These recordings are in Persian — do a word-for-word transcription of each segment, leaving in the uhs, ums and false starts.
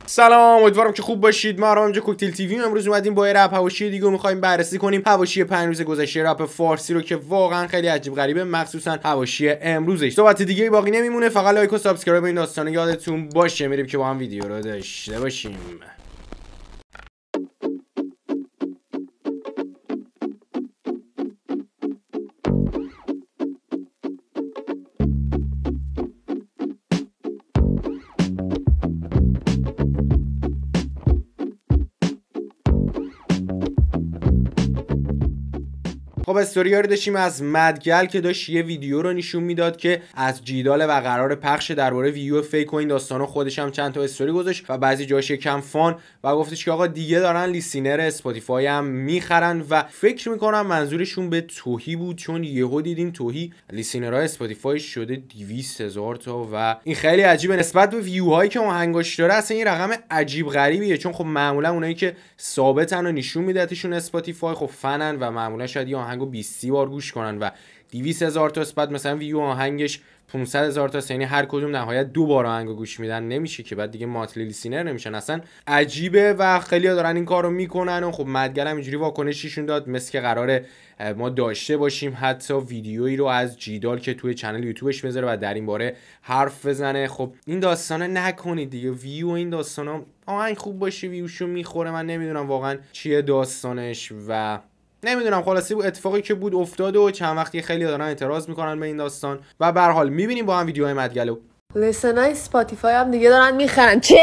سلام، امیدوارم که خوب باشید. ما آرام اینجا کوکتل تیوی امروز اومدیم با یه رپ حواشی دیگه می‌خوایم بررسی کنیم. حواشی پنج روز گذشته رپ فارسی رو که واقعا خیلی عجیب غریبه، مخصوصا حواشی امروزش. صحبت دیگه باقی نمیمونه، فقط لایک و سابسکرایب این داستانا یادتون باشه. میریم که با هم ویدیو رو داشته باشیم. خب استوری رو داشتیم از مدگل که داشت یه ویدیو رو نشون میداد که از جیدال و قرار پخش درباره ویو فیک و این داستانو. خودش هم چند تا استوری گذاشت و بعضی جاش یکم فان و گفتش که آقا دیگه دارن لیسینر اسپاتیفای هم میخرن و فکر میکنم منظورشون به توهی بود، چون یهو دیدیم توهی لیسینرهای اسپاتیفای شده دویست هزار تا و این خیلی عجیبه نسبت به ویوهایی که آهنگاش داره. اصلا این رقم عجیب غریبیه، چون خب معمولا اونایی که ثابتن و نشون میدتشون اسپاتیفای خب فنن و معمولا شاید یه آهنگو بیست بار گوش کنن و دویست هزار تا بعد مثلا ویو آهنگش پانصد هزار تا، یعنی هر کدوم نهایت دو بار آهنگو گوش میدن، نمیشه که بعد دیگه ماتلی لیسینر نمیشن. اصلا عجیبه و خیلی‌ها دارن این کارو میکنن و خب مدگل هم اینجوری واکنششون داد مثل که قراره ما داشته باشیم حتی ویدیویی رو از جیدال که توی چنل یوتیوبش بذاره و در این باره حرف بزنه. خب این داستانا نکنید دیگه، ویو این داستانا آهنگ خوب باشه ویوشو میخوره. من نمیدونم واقعا چیه داستانش و نمیدونم، خلاصی بود اتفاقی که بود افتاده و چند وقتی خیلی دارن اعتراض میکنن به این داستان و به هر حال میبینیم با هم ویدیوهای مدگلو. لیسنای اسپاتیفای هم دیگه دارن میخرن. چیل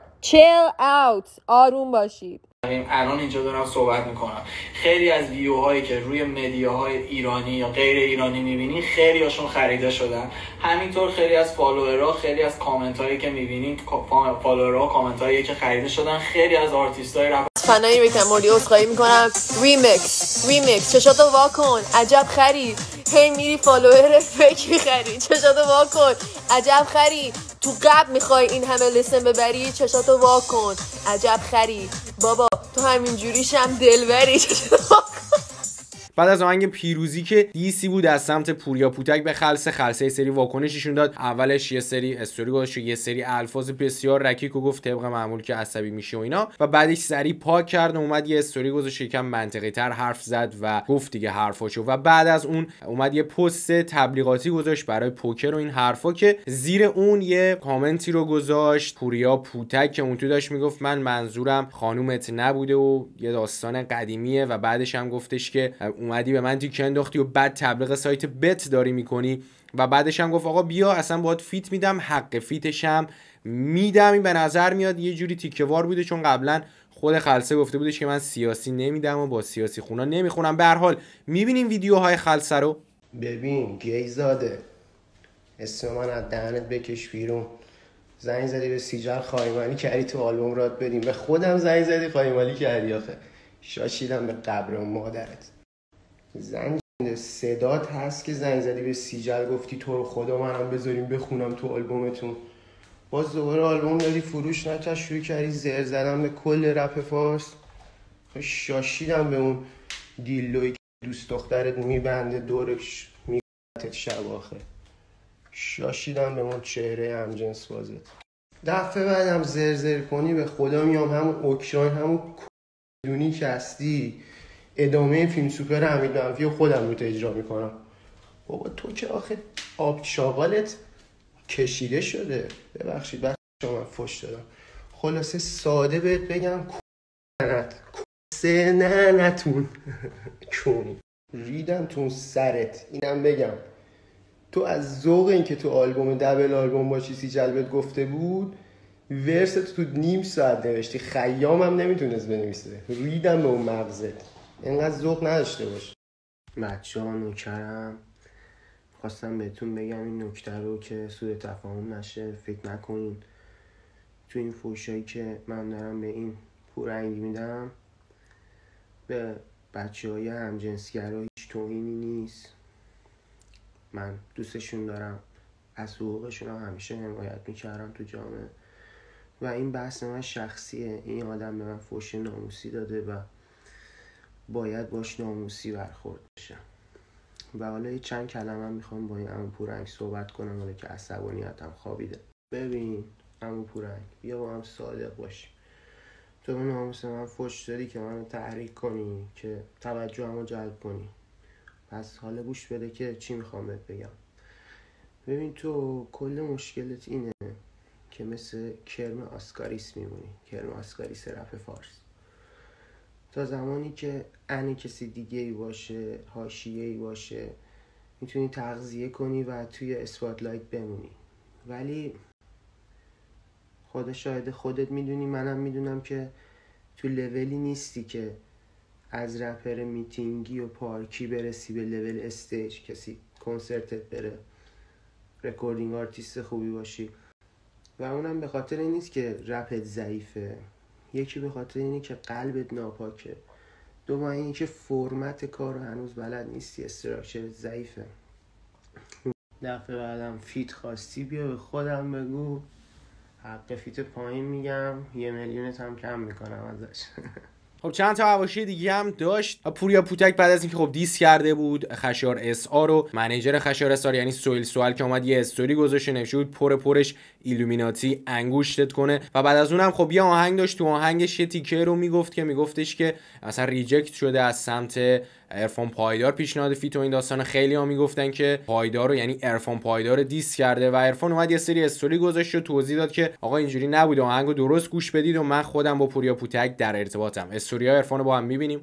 چیل اوت، آروم باشید. الان اینجا دارم صحبت میکنم، خیلی از ویوهایی که روی مدیاهای ایرانی یا غیر ایرانی میبینی خیلی هاشون خریده شدن. همینطور خیلی از فالوورها، خیلی از کامنت هایی که میبینید فالوورها کامنت هایی که خریده شدن. خیلی از آرتیست های رپ فنایی میکنم موردی اصخایی میکنم. ریمیکس ریمیکس چشاتو وا کن عجب خرید، هی میری فالوور فیک میخری. چشاتو وا کن عجب خرید، تو قبل میخوای این همه لسن ببری. چشاتو وا کن عجب خرید بابا، تو همین جوریش هم دلبری. چشاتو وا کن. بعد از آهنگ پیروزی که دیسی بود از سمت پوریا پوتک به خلسه خلسه یه سری واکنششون داد. اولش یه سری استوری گذاشت، یه سری الفاظ بسیار رکیک و گفت طبق معمول که عصبی میشه و اینا، و بعدش سری پاک کرد و اومد یه استوری گذاشت یکم منطقی تر حرف زد و گفت دیگه حرفاشو. و بعد از اون اومد یه پست تبلیغاتی گذاشت برای پوکر و این حرفا که زیر اون یه کامنتی رو گذاشت پوریا پوتک که اون تو داشت میگفت من منظورم خانومت نبوده و یه داستان قدیمیه، و بعدش هم گفتش که اومدی به من تیکه انداختی و بعد تبلیغ سایت بت داری میکنی، و بعدش هم گفت آقا بیا اصلا باید فیت میدم، حق فیتش هم میدم. این به نظر میاد یه جوری تیکه وار بوده، چون قبلا خود خلسه گفته بودش که من سیاسی نمیدم و با سیاسی خونا نمیخونم. به هر حال میبینیم ویدیوهای خلسه رو. ببین گیزاده، اسم من از دهنت بکش بیرون. زنگ زدی به سیجل خایمالی کردی تو آلبوم رات بدیم، به خودم زنگ زدی خایمالی کردی. آخه شاشیدم به قبر مادرت. زنگ صدات هست که زنگ زدی به سیجل گفتی تو رو خدا منم بذاریم بخونم تو آلبومتون. باز دوباره آلبوم داری فروش نکرد، شروع کردی زر زدن به کل رپ فارس. شاشیدم به اون دیلوی که دوست دخترت میبنده دورش میگتت شب آخه. شاشیدم به اون چهره همجنس بازت. دفعه بعدم زر زر کنی به خدا میام همون اوکشان همون کدونی که هستی ادامه فیلم سوپر حمید منفی و خودم رو اجرا میکنم. بابا تو که آخه آب چاقالت کشیده شده. ببخشید بچه من فش دادم. خلاصه ساده بهت بگم کنت کسه نه نتون کون ریدم تون سرت. اینم بگم تو از ذوق این که تو آلبوم دبل آلبوم باشی سیجل بهت گفته بود ورست تو نیم ساعت نوشتی، خیامم نمیتونست بنویسه. ریدم به اون مغزت، اینقدر ذوق نداشته باش. بچه ها نوکرم، خواستم بهتون بگم این نکته رو که سوء تفاهم نشه. فکر نکنین تو این فوشایی که من دارم به این پورنگی میدم به بچه های همجنسگرا هیچ توهینی نیست. من دوستشون دارم، از حقوقشون هم همیشه حمایت میکردم تو جامعه و این بحث من شخصیه. این آدم به من فوش ناموسی داده و باید باش ناموسی برخورد بشه. و حالا یه چند کلمه میخوام با این عمو پورنگ صحبت کنم، حالا که عصبانیتم خوابیده. ببین عمو پورنگ بیا با هم صادق باشیم. تو به ناموس من فوش دادی که منو تحریک کنی، که توجهمو جلب کنی. پس حالا گوش بده که چی میخوام بهت بگم. ببین تو کل مشکلت اینه که مثل کرم آسکاریس میمونی، کرم آسکاریس رپ فارس. تا زمانی که ان کسی دیگه ای باشه، حاشیه ای باشه، میتونی تغذیه کنی و توی اسپاتلایت بمونی. ولی خدا شاهد، خودت میدونی، منم میدونم که تو لولی نیستی که از رپر میتینگی و پارکی برسی به لول استیج، کسی کنسرتت بره، رکوردینگ آرتیست خوبی باشی. و اونم به خاطر این نیست که رپت ضعیفه، یکی به خاطر اینه که قلبت ناپاکه، دو با اینه که فرمت کار رو هنوز بلد نیستی، استراکچر ضعیفه. دفعه بعدم فیت خواستی بیا به خودم بگو، حق فیت پایین میگم، یه میلیونت هم کم میکنم ازش. خب چند تا حواشی دیگه هم داشت. پوریا پوتک بعد از اینکه خب دیس کرده بود خشار اس آر رو، منیجر خشار اس آر یعنی سویل سوال که اومد یه استوری گذاشته نوشته بود پر پرش ایلومیناتی انگوشتت کنه. و بعد از اونم خب یه آهنگ داشت، تو آهنگش یه تیکه رو میگفت که میگفتش که مثلا ریجکت شده از سمت عرفان پایدار پیشنهاد فیت و این داستان. خیلی ها میگفتن که پایدار رو یعنی عرفان پایدار دیس کرده و عرفان اومد یه سری استوری گذاشت و توضیح داد که آقا اینجوری نبوده، آهنگو درست گوش بدید و من خودم با پوریا پوتک در ارتباطم. استوریای عرفان رو با هم میبینیم.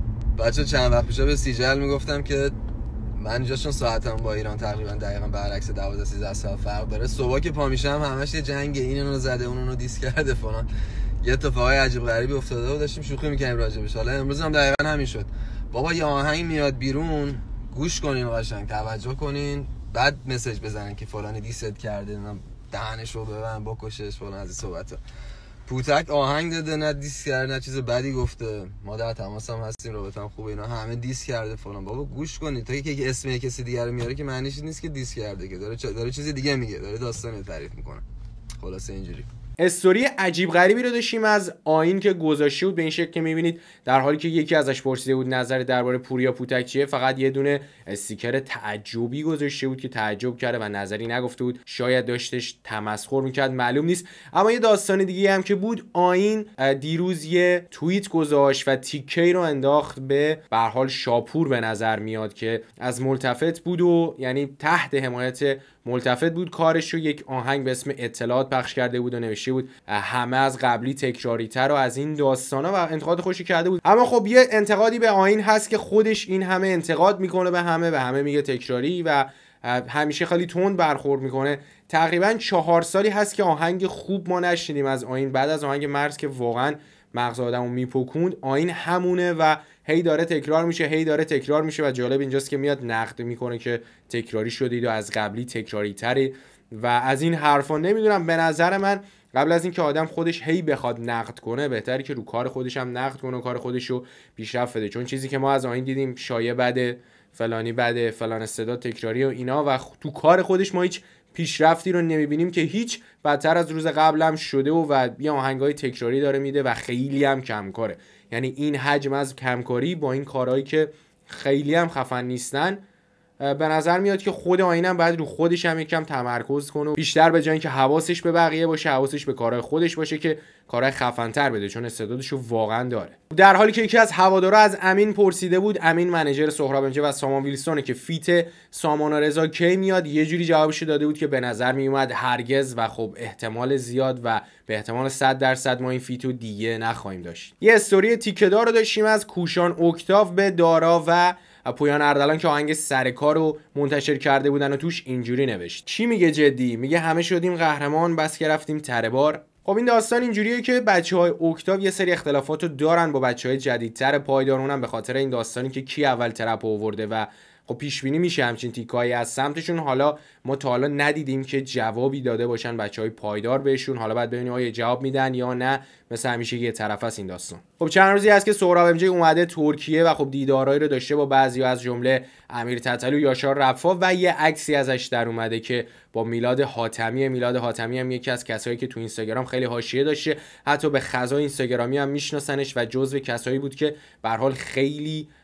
بچه چند وقت پیش به سیجل میگفتم که من جاشون ساعتم با ایران تقریبا دقیقاً برعکس دوازده سیزده ساعت فرق داره. صبح که پا میشم همش یه جنگ، این اونو زده اون اونو دیس کرده فلان، یه اتفاقای عجیب غریبی افتاده و داشتیم شوخی می‌کردیم راجبش. حالا امروز هم دقیقاً همین شد. بابا یه آهنگ میاد بیرون، گوش کنین قشنگ، توجه کنین، بعد مسیج بزنن که فلانی دیست کرده، من دهنش رو ببرم بکشش فلان از این صحبتا. پوتک آهنگ داده، نه دیس کرده نه چیز بدی گفته، ما در تماس هم هستیم، رابطه هم خوبه، اینا همه دیس کرده فلان. بابا گوش کنید، تا که اسم کسی دیگه رو میاره که معنیش نیست که دیس کرده، که داره داره چیز دیگه میگه، داره داستان تعریف میکنه. خلاصه اینجوری. استوری عجیب غریبی رو داشتیم از آیین که گذاشته بود به این شکل که میبینید، در حالی که یکی ازش پرسیده بود نظر درباره پوریا پوتک چیه، فقط یه دونه استیکر تعجبی گذاشته بود که تعجب کرده و نظری نگفته بود. شاید داشتش تمسخر میکرد، معلوم نیست. اما یه داستان دیگه هم که بود، آیین دیروز یه توییت گذاشت و تیکه رو انداخت به به هر حال شاپور به نظر میاد که از ملتفت بود و یعنی تحت حمایت ملتفت بود کارش رو، یک آهنگ به اسم اطلاعات پخش کرده بود و نوشته بود همه از قبلی تکراری تر و از این داستانا و انتقاد خوشی کرده بود. اما خب یه انتقادی به آیین هست که خودش این همه انتقاد میکنه به همه و همه میگه تکراری و همیشه خیلی تند برخورد میکنه. تقریبا چهار سالی هست که آهنگ خوب ما نشنیدیم از آیین. بعد از آهنگ مرز که واقعا مغز آدمو میپکوند، آیین همونه و هی داره تکرار میشه هی داره تکرار میشه و جالب اینجاست که میاد نقد میکنه که تکراری شدید و از قبلی تکراری تری و از این حرفا. نمیدونم، به نظر من قبل از اینکه آدم خودش هی بخواد نقد کنه، بهتره که رو کار خودش هم نقد کنه و کار خودش رو پیشرفت بده. چون چیزی که ما از آیین دیدیم شایعه بده، فلانی بده، فلان استعداد تکراری و اینا، و تو کار خودش ما هیچ پیشرفتی رو نمیبینیم که هیچ، بدتر از روز قبل هم شده و و یه آهنگای تکراری داره میده و خیلی هم کمکاره. یعنی این حجم از کمکاری با این کارهایی که خیلی هم خفن نیستن، به نظر میاد که خود آینم بعد رو خودش هم یکم تمرکز کنه و بیشتر به جای اینکه حواسش به بقیه باشه، حواسش به کارهای خودش باشه که کارهای خفن‌تر بده، چون استعدادشو واقعا داره. در حالی که یکی از هوادارا از امین پرسیده بود، امین منیجر سهراب امجه و سامان ویلسونه، که فیت سامان رضا کی میاد، یه جوری جوابش داده بود که به نظر میومد هرگز و خب احتمال زیاد و به احتمال صد درصد ما این فیتو دیگه نخواهیم داشت. یه استوری تیکه‌دار رو داشتیم از کوشان اکتاف به دارا و پویان اردلان که آهنگ سر کار رو منتشر کرده بودن و توش اینجوری نوشت. چی میگه جدی؟ میگه همه شدیم قهرمان بس که رفتیم تره بار. خب این داستان اینجوریه که بچهای اکتاف یه سری اختلافاتو دارن با بچهای جدیدتر پایدار، اونم به خاطر این داستانی که کی اول ترپ آورده و خب پیش بینی میشه همچین تیکایی از سمتشون. حالا ما تا حالا ندیدیم که جوابی داده باشن بچهای پایدار بهشون، حالا بعد ببینیم آیا جواب میدن یا نه، مثل همیشه یه طرف است این داستان. خب چند روزی هست که سهراب امجی اومده ترکیه و خب دیدارایی رو داشته با بعضیا از جمله امیر تتلو، یاشار رفا و یه عکسی ازش در اومده که با میلاد حاتمی. میلاد حاتمی هم یکی از کسایی که تو اینستاگرام خیلی حاشیه داشته، حتی به خزای اینستاگرامی هم میشناسنش و جزو کسایی بود که به هر حال خیلی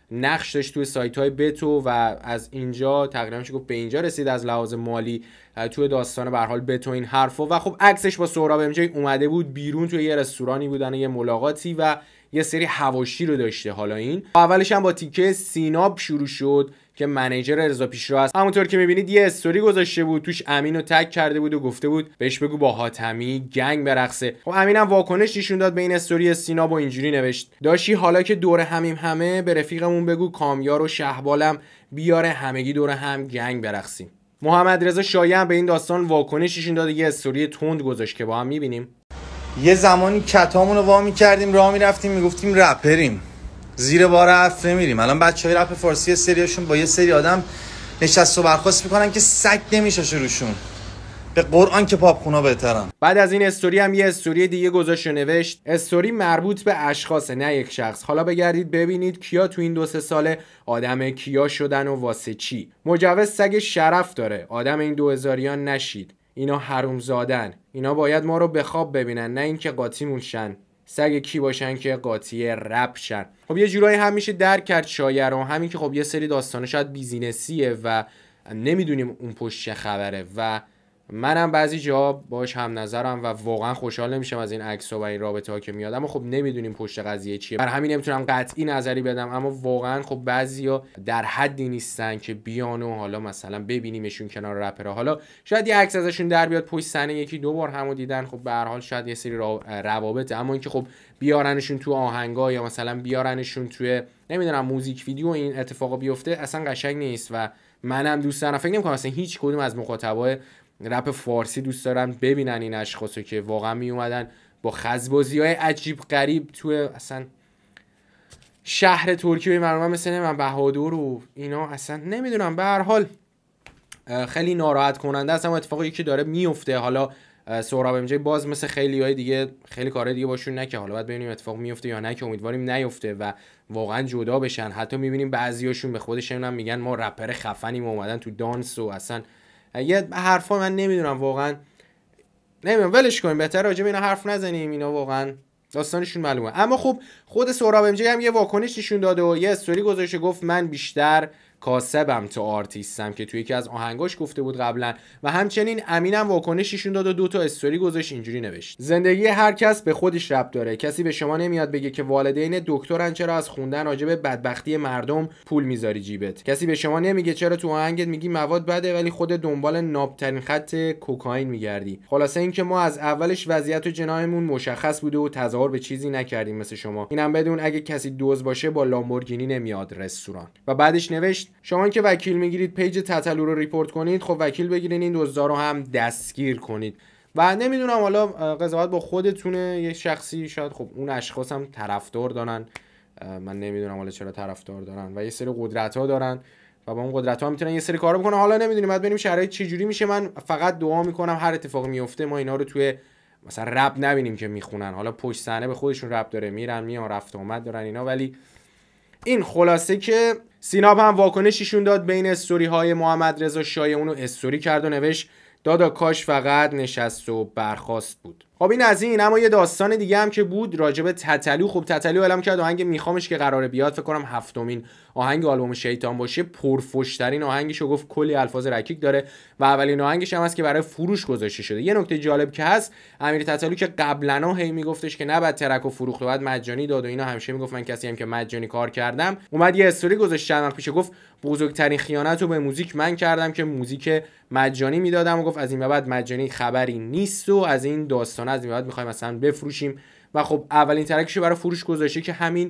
نقش داشت توی سایت های بتو و از اینجا تقریبا میشه گفت به اینجا رسید از لحاظ مالی توی داستان به هر حال بتو این حرفا. و خب عکسش با سهراب ام جی اومده بود بیرون توی یه رستورانی بودن یه ملاقاتی و یه سری حواشی رو داشته. حالا این اولش هم با تیکه سیناب شروع شد که منیجر رضا پیشرو است. همونطور که میبینید یه استوری گذاشته بود توش امین رو تگ کرده بود و گفته بود بهش بگو با حاتمی گنگ برقصه. خب امینم واکنش نشون داد به این استوری سیناب و اینجوری نوشت داشی حالا که دور همیم همه به رفیقمون بگو کامیار و شهبالم بیاره همگی دور هم گنگ برقصیم. محمد رضا شایعه به این داستان واکنش نشون داد، یه استوری تند گذاشت که با هم میبینیم. یه زمانی کتامون رو وا می‌کردیم راه می‌رفتیم میگفتیم رپریم، زیر بار حرف نمیریم. الان بچهای رپ فارسی سریاشون با یه سری آدم نشست و برخاست میکنن که سگ نمیشه روشون، به قرآن که پاپخونا بهترن. بعد از این استوری هم یه استوری دیگه گذاشت و نوشت استوری مربوط به اشخاصه نه یک شخص، حالا بگردید ببینید کیا تو این دو سه ساله آدم کیا شدن و واسه چی. مجوز سگ شرف داره، آدم این دو هزاریان نشید، اینا حروم زادن، اینا باید ما رو به خواب ببینن نه اینکه قاطیمون شن. سگ کی باشن که قاطی رپ شن. خب یه جورایی هم میشه درک کرد شایعه رو، همین که خب یه سری داستانه شاید بیزینسیه و نمیدونیم اون پشت چه خبره و منم بعضی جا باش هم نظرم و واقعا خوشحال نمیشم از این عکس‌ها و این رابطه ها که میاد، اما خب نمیدونیم پشت قضیه چیه. بر همین نمیتونم قطعی نظری بدم، اما واقعا خب بعضیا در حدی نیستن که بیان و حالا مثلا ببینیمشون کنار رپرها. حالا شاید یه عکس ازشون در بیاد پشت صحنه یکی دو بار همو دیدن، خب به هر حال شاید یه سری روابط، اما اینکه خب بیارنشون تو آهنگا یا مثلا بیارنشون توی نمیدونم موزیک ویدیو این اتفاقا بیفته اصلا قشنگ نیست و منم دوست دارم. فکر نمی‌کنم اصلا هیچ کدوم از مخاطبای رپ فارسی دوست دارن ببینن این اشخاصو که واقعا می اومدن با خزبازی‌های عجیب غریب توی اصلا شهر ترکیه مردم مثل من بهادر و اینا، اصلا نمیدونم. به هر حال خیلی ناراحت کننده است، اما اتفاقی که داره میفته. حالا سهراب ام جی باز مثل خیلی‌های دیگه خیلی کارهای دیگه باشون نکه، حالا باید ببینیم اتفاق میفته یا نه که امیدواریم نیفته و واقعا جدا بشن. حتی میبینیم بعضیاشون به خودشون هم میگن ما رپر خفنیم و اومدن تو دانس و اصلا یه حرفا من نمیدونم واقعا نمیدونم، ولش کنیم بهتره راجع به اینا حرف نزنیم، اینا واقعا داستانشون معلومه. اما خب خود سهراب ام جی هم یه واکنش نشون داده و یه استوری گذاشته گفت من بیشتر کاسبم تو آرتیستم که توی یکی از آهنگاش گفته بود قبلا و همچنین امینم واکنش نشون داد و دو تا استوری گذاشت اینجوری نوشت زندگی هر کس به خودش ربط داره، کسی به شما نمیاد بگه که والدین دکترن چرا از خوندن راجع به بدبختی مردم پول میذاری جیبت، کسی به شما نمیگه چرا تو آهنگت میگی مواد بده ولی خود دنبال نابترین خط کوکائین میگردی. خلاصه اینکه ما از اولش وضعیت و جناحمون مشخص بوده و تظاهر به چیزی نکردیم مثل شما. اینم بدون اگه کسی دوز باشه با لامبورگینی نمیاد رستوران. و بعدش نوشت شما که وکیل میگیرید پیج تتلو رو ریپورت کنید، خب وکیل بگیرین این دزدا رو هم دستگیر کنید. و نمیدونم حالا قضاوت با خودتونه، یه شخصی شاید خب اون اشخاص هم طرفدار دارن، من نمیدونم حالا چرا طرفدار دارن و یه سری قدرت ها دارن و با اون قدرت ها میتونن یه سری کارا بکنن. حالا نمیدونیم، بعد ببینیم شرایط چه جوری میشه. من فقط دعا میکنم هر اتفاقی میفته ما اینا رو توی مثلا رپ نبینیم که میخونن، حالا پشت صحنه به خودشون رپ داره میرن میان رفت اومد دارن اینا. ولی این خلاصه که سیناب هم واکنششون داد بین استوری های محمد رضا شایعه، اونو استوری کرد و نوشت دادا کاش فقط نشست و برخاست بود. خب این از این. اما یه داستان دیگه هم که بود راجب تتلو. خب تتلو اعلام کرد آهنگ میخوامش که قراره بیاد، فکر کنم هفتمین آهنگ آلبوم شیطان باشه، پرفشترین آهنگشو گفت، کلی الفاظ رکیک داره و اولین آهنگش هم هست که برای فروش گذاشته شده. یه نکته جالب که هست امیر تتلو که قبلا هی میگفتش که نباید ترکو فروخت و بعد مجانی داد و اینا، همیشه میگفت من کسی هم که مجانی کار کردم، اومد یه استوری گذاشت چند وقت پیش گفت بزرگترین خیانت رو به موزیک من کردم که موزیک مجانی میدادم و گفت از این به بعد مجانی خبری نیست و از این داستان از این به بعد میخوایم مثلا بفروشیم. و خب اولین ترکشو برای فروش گذاشته که همین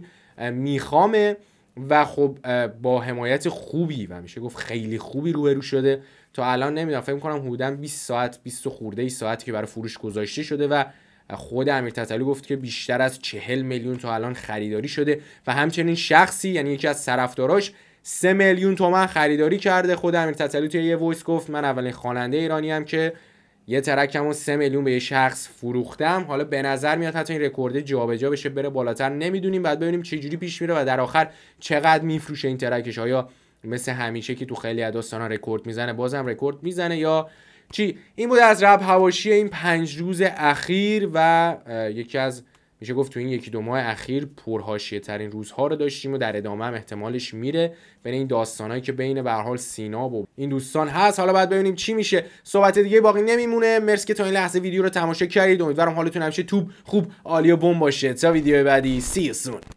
میخوامه و خب با حمایت خوبی و میشه گفت خیلی خوبی روبرو شده. تا الان نمیدونم فکر می‌کنم حدوداً بیست ساعت بیست خورده ای ساعتی که برای فروش گذاشته شده و خود امیر تتلو گفت که بیشتر از چهل میلیون تا الان خریداری شده و همچنین شخصی یعنی یکی از طرفداراش سه میلیون تومان خریداری کرده. خود امیر تتلو توی یه وایس گفت من اولین خواننده ایرانی ام که یه ترکمو سه میلیون به یه شخص فروختم. حالا به نظر میاد حتی این رکورد جابجا بشه بره بالاتر، نمیدونیم، بعد ببینیم چه جوری پیش میره و در آخر چقدر میفروشه این ترکش. آیا مثل همیشه که تو خیلی از داستانا رکورد میزنه بازم رکورد میزنه یا چی؟ این بود از رپ حواشی این پنج روز اخیر و یکی از میشه گفت تو این یکی دو ماه اخیر پرحاشیه ترین روزها رو داشتیم و در ادامه هم احتمالش میره بین این داستانایی که بین به هر حال سینا و این دوستان هست. حالا بعد ببینیم چی میشه. صحبت دیگه باقی نمیمونه. مرسی که تا این لحظه ویدیو رو تماشا کردید. امیدوارم حالتون همیشه توپ خوب عالی و بمب باشه. تا ویدیو بعدی سی یو سون.